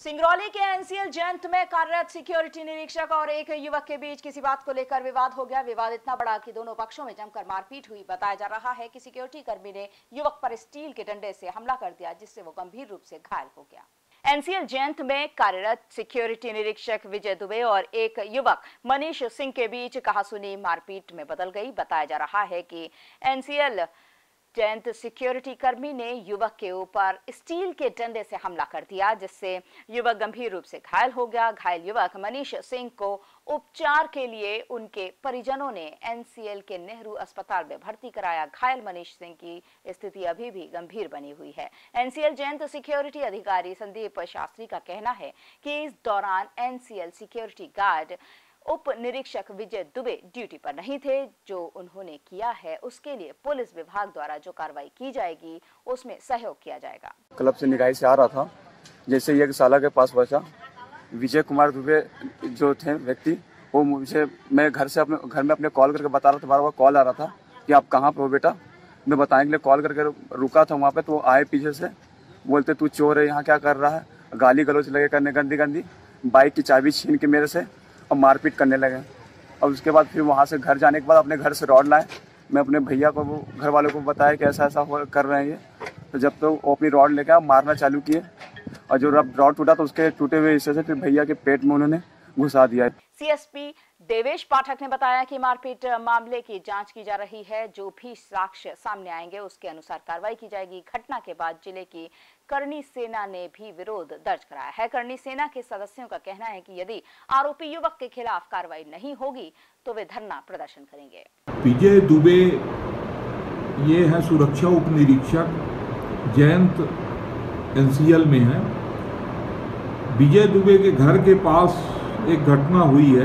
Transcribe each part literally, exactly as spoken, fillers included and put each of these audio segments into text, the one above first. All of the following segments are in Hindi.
सिंगरौली के एनसीएल जयंत में कार्यरत सिक्योरिटी निरीक्षक और एक युवक के बीच किसी बात को लेकर विवाद हो गया। विवाद इतना बड़ा कि दोनों पक्षों में जमकर मारपीट हुई। बताया जा रहा है कि सिक्योरिटी कर्मी ने युवक पर स्टील के डंडे से हमला कर दिया, जिससे वो गंभीर रूप से घायल हो गया। एनसीएल जयंत में कार्यरत सिक्योरिटी निरीक्षक विजय दुबे और एक युवक मनीष सिंह के बीच कहासुनी मारपीट में बदल गई। बताया जा रहा है कि एनसीएल जयंत सिक्योरिटी कर्मी ने युवक के ऊपर स्टील के डंडे से हमला कर दिया, जिससे युवक गंभीर रूप से घायल हो गया। घायल युवक मनीष सिंह को उपचार के लिए उनके परिजनों ने एनसीएल के नेहरू अस्पताल में भर्ती कराया। घायल मनीष सिंह की स्थिति अभी भी गंभीर बनी हुई है। एनसीएल जयंत सिक्योरिटी अधिकारी संदीप शास्त्री का कहना है कि इस दौरान एनसीएल सिक्योरिटी गार्ड उप निरीक्षक विजय दुबे ड्यूटी पर नहीं थे। जो उन्होंने किया है उसके लिए पुलिस विभाग द्वारा जो कार्रवाई की जाएगी उसमें सहयोग किया जाएगा। क्लब से निकाय से आ रहा था, जैसे एक साला के पास बचा विजय कुमार दुबे जो थे व्यक्ति, वो मुझे मैं घर से अपने घर में अपने कॉल करके बता रहा था, बार बार कॉल आ रहा था कि आप कहाँ पे हो बेटा। मैं बताने के लिए कॉल करके रुका था वहाँ पे, तो वो आए पीछे से, बोलते तू चोर है, यहाँ क्या कर रहा है, गाली गलौज लगे करने गंदी गंदी, बाइक की चाबी छीन के मेरे से और मारपीट करने लगे। और उसके बाद फिर वहाँ से घर जाने के बाद अपने घर से रॉड लाए। मैं अपने भैया को, घर वालों को बताया कि ऐसा ऐसा कर रहे हैं ये। तो जब तो वो अपनी रॉड लेकर मारना चालू किए, और जो रॉड टूटा तो उसके टूटे हुए हिस्से से फिर भैया के पेट में उन्होंने घुसा दिया। सीएसपी देवेश पाठक ने बताया कि मारपीट मामले की जांच की जा रही है। जो भी साक्ष्य सामने आएंगे उसके अनुसार कार्रवाई की जाएगी। घटना के बाद जिले की करणी सेना ने भी विरोध दर्ज कराया है। करणी सेना के सदस्यों का कहना है कि यदि आरोपी युवक के खिलाफ कार्रवाई नहीं होगी तो वे धरना प्रदर्शन करेंगे। विजय दुबे ये है सुरक्षा उप निरीक्षक जयंत एनसीएल में है। विजय दुबे के घर के पास एक घटना हुई है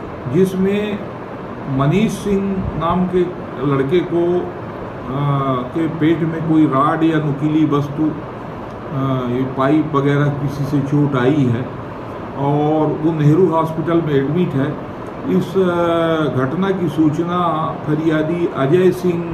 जिसमें मनीष सिंह नाम के लड़के को आ, के पेट में कोई राड या नुकीली वस्तु, ये पाइप वगैरह किसी से चोट आई है और वो नेहरू हॉस्पिटल में एडमिट है। इस घटना की सूचना फरियादी अजय सिंह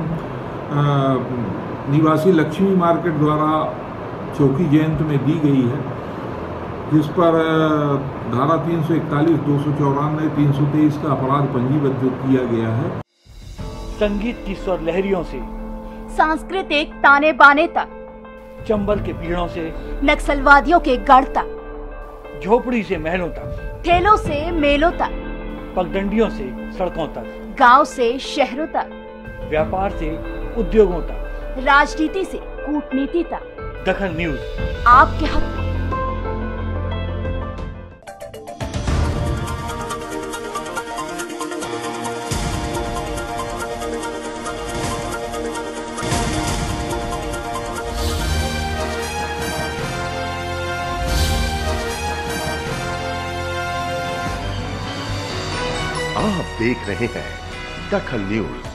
निवासी लक्ष्मी मार्केट द्वारा चौकी जयंत में दी गई है, जिस पर धारा तीन सौ इकतालीस, दो सौ चौरानवे, तीन सौ तेईस का अपराध पंजीबद्ध किया गया है। संगीत की स्वर लहरियों से सांस्कृतिक ताने बाने तक, चंबल के पीड़ों से नक्सलवादियों के गढ़ तक, झोपड़ी से महलों तक, ठेलों से मेलों तक, पगडंडियों से सड़कों तक, गांव से शहरों तक, व्यापार से उद्योगों तक, राजनीति से कूटनीति तक, दखल न्यूज आपके हाथ। आप देख रहे हैं दखल न्यूज।